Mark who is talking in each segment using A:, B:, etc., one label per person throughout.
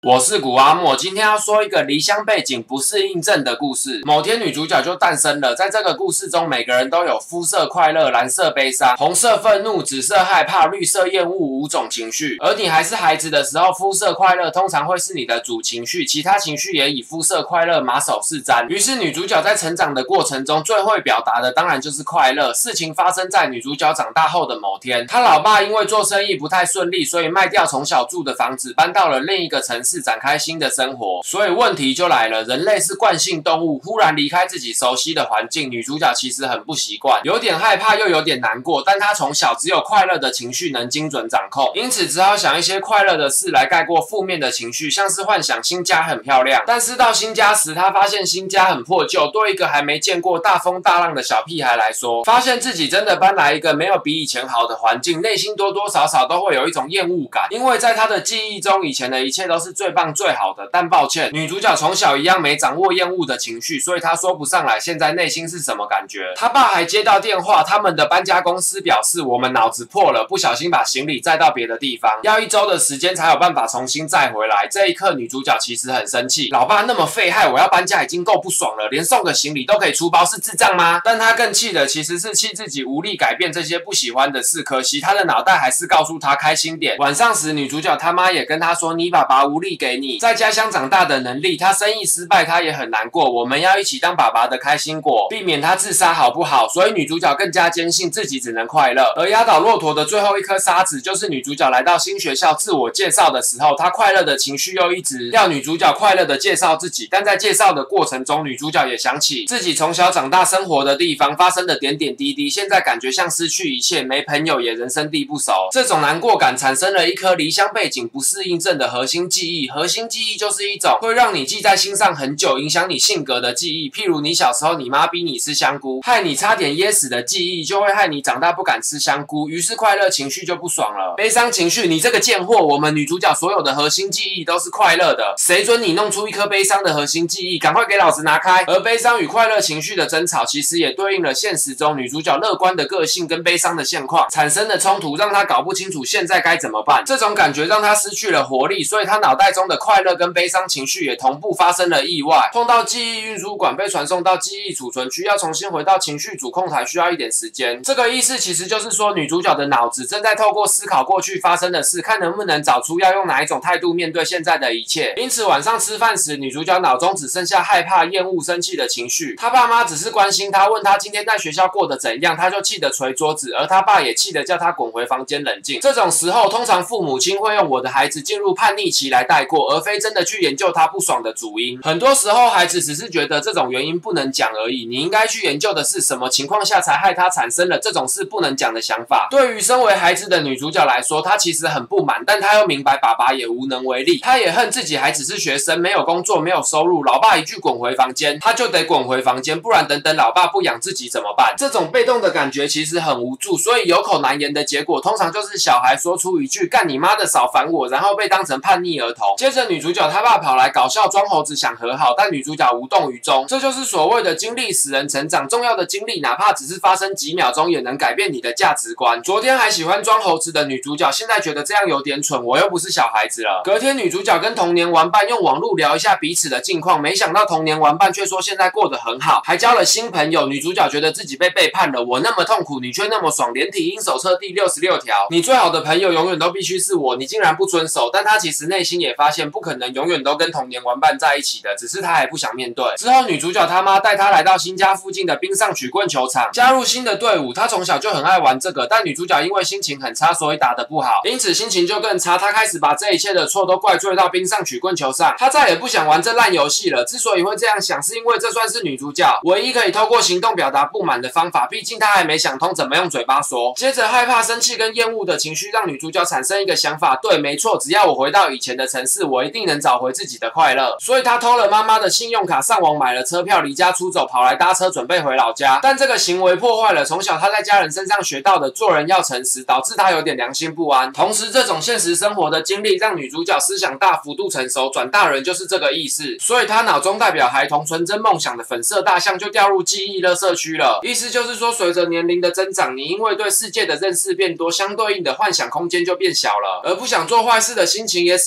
A: 我是古阿莫，今天要说一个离乡背景不适应症的故事。某天，女主角就诞生了。在这个故事中，每个人都有肤色快乐、蓝色悲伤、红色愤怒、紫色害怕、绿色厌恶5种情绪。而你还是孩子的时候，肤色快乐通常会是你的主情绪，其他情绪也以肤色快乐马首是瞻。于是，女主角在成长的过程中，最会表达的当然就是快乐。事情发生在女主角长大后的某天，她老爸因为做生意不太顺利，所以卖掉从小住的房子，搬到了另一个城市。展开新的生活，所以问题就来了。人类是惯性动物，忽然离开自己熟悉的环境，女主角其实很不习惯，有点害怕又有点难过。但她从小只有快乐的情绪能精准掌控，因此只好想一些快乐的事来盖过负面的情绪，像是幻想新家很漂亮。但是到新家时，她发现新家很破旧，对一个还没见过大风大浪的小屁孩来说，发现自己真的搬来一个没有比以前好的环境，内心多多少少都会有一种厌恶感，因为在她的记忆中，以前的一切都是最棒最好的。但抱歉，女主角从小一样没掌握厌恶的情绪，所以她说不上来现在内心是什么感觉。她爸还接到电话，他们的搬家公司表示我们脑子破了，不小心把行李载到别的地方，要1周的时间才有办法重新载回来。这一刻女主角其实很生气，老爸那么废，害我要搬家已经够不爽了，连送个行李都可以出包，是智障吗？但她更气的其实是气自己无力改变这些不喜欢的事，可惜她的脑袋还是告诉她开心点。晚上时，女主角他妈也跟她说，你爸爸无力给你在家乡长大的能力，他生意失败，他也很难过。我们要一起当爸爸的开心果，避免他自杀，好不好？所以女主角更加坚信自己只能快乐。而压倒骆驼的最后一颗沙子，就是女主角来到新学校自我介绍的时候，她快乐的情绪又一直要女主角快乐的介绍自己。但在介绍的过程中，女主角也想起自己从小长大生活的地方发生的点点滴滴，现在感觉像失去一切，没朋友，也人生地不熟。这种难过感产生了一颗离乡背景不适应症的核心记忆。核心记忆就是一种会让你记在心上很久，影响你性格的记忆。譬如你小时候你妈逼你吃香菇，害你差点噎死的记忆，就会害你长大不敢吃香菇，于是快乐情绪就不爽了。悲伤情绪，你这个贱货，我们女主角所有的核心记忆都是快乐的，谁准你弄出一颗悲伤的核心记忆？赶快给老子拿开！而悲伤与快乐情绪的争吵，其实也对应了现实中女主角乐观的个性跟悲伤的现况产生的冲突，让她搞不清楚现在该怎么办。这种感觉让她失去了活力，所以她脑袋中的快乐跟悲伤情绪也同步发生了意外，碰到记忆运输管被传送到记忆储存区，要重新回到情绪主控台需要一点时间。这个意思其实就是说，女主角的脑子正在透过思考过去发生的事，看能不能找出要用哪一种态度面对现在的一切。因此晚上吃饭时，女主角脑中只剩下害怕、厌恶、生气的情绪。她爸妈只是关心她，问她今天在学校过得怎样，她就气得捶桌子，而她爸也气得叫她滚回房间冷静。这种时候，通常父母亲会用我的孩子进入叛逆期来带过，而非真的去研究他不爽的主因。很多时候，孩子只是觉得这种原因不能讲而已，你应该去研究的是什么情况下才害他产生了这种事不能讲的想法。对于身为孩子的女主角来说，她其实很不满，但她又明白爸爸也无能为力。她也恨自己还只是学生，没有工作，没有收入，老爸一句滚回房间，她就得滚回房间，不然等等老爸不养自己怎么办？这种被动的感觉其实很无助，所以有口难言的结果，通常就是小孩说出一句干你妈的少烦我，然后被当成叛逆儿童。接着女主角她爸跑来搞笑装猴子想和好，但女主角无动于衷。这就是所谓的经历使人成长，重要的经历哪怕只是发生几秒钟，也能改变你的价值观。昨天还喜欢装猴子的女主角，现在觉得这样有点蠢，我又不是小孩子了。隔天女主角跟童年玩伴用网络聊一下彼此的近况，没想到童年玩伴却说现在过得很好，还交了新朋友。女主角觉得自己被背叛了，我那么痛苦，你却那么爽。连体婴手册第66条，你最好的朋友永远都必须是我，你竟然不遵守。但她其实内心也发现不可能永远都跟童年玩伴在一起的，只是她还不想面对。之后女主角他妈带她来到新家附近的冰上曲棍球场，加入新的队伍。她从小就很爱玩这个，但女主角因为心情很差，所以打得不好，因此心情就更差。她开始把这一切的错都怪罪到冰上曲棍球上，她再也不想玩这烂游戏了。之所以会这样想，是因为这算是女主角唯一可以透过行动表达不满的方法，毕竟她还没想通怎么用嘴巴说。接着害怕、生气跟厌恶的情绪让女主角产生一个想法，对，没错，只要我回到以前的城市，我一定能找回自己的快乐。所以她偷了妈妈的信用卡，上网买了车票，离家出走，跑来搭车准备回老家。但这个行为破坏了从小她在家人身上学到的做人要诚实，导致她有点良心不安。同时，这种现实生活的经历让女主角思想大幅度成熟，转大人就是这个意思。所以她脑中代表孩童纯真梦想的粉色大象就掉入记忆垃圾区了。意思就是说，随着年龄的增长，你因为对世界的认识变多，相对应的幻想空间就变小了。而不想做坏事的心情也使女主角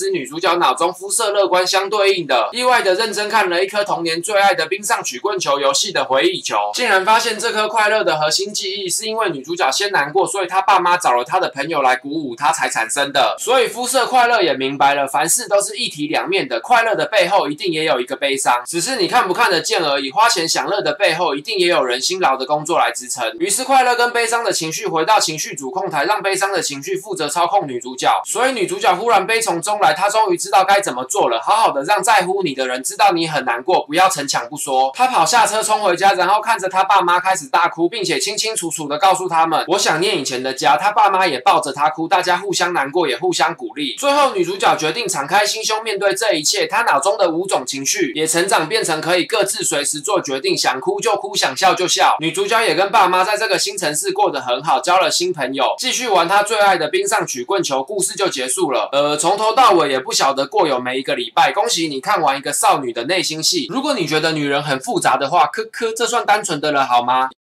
A: 角脑中肤色乐观相对应的，意外的认真看了一颗童年最爱的冰上曲棍球游戏的回忆球，竟然发现这颗快乐的核心记忆是因为女主角先难过，所以她爸妈找了她的朋友来鼓舞她才产生的。所以肤色快乐也明白了，凡事都是一体两面的，快乐的背后一定也有一个悲伤，只是你看不看得见而已。花钱享乐的背后一定也有人辛劳的工作来支撑。于是快乐跟悲伤的情绪回到情绪主控台，让悲伤的情绪负责操控女主角。所以女主角忽然悲从中来，她终于知道该怎么做了，好好的让在乎你的人知道你很难过，不要逞强不说。她跑下车冲回家，然后看着她爸妈开始大哭，并且清清楚楚的告诉他们，我想念以前的家。她爸妈也抱着她哭，大家互相难过，也互相鼓励。最后女主角决定敞开心胸面对这一切，她脑中的5种情绪也成长变成可以各自随时做决定，想哭就哭，想笑就笑。女主角也跟爸妈在这个新城市过得很好，交了新朋友，继续玩她最爱的冰上曲棍球，故事就结束了。从头到尾也不晓得过有没一个礼拜。恭喜你看完一个少女的内心戏。如果你觉得女人很复杂的话，这算单纯的了好吗？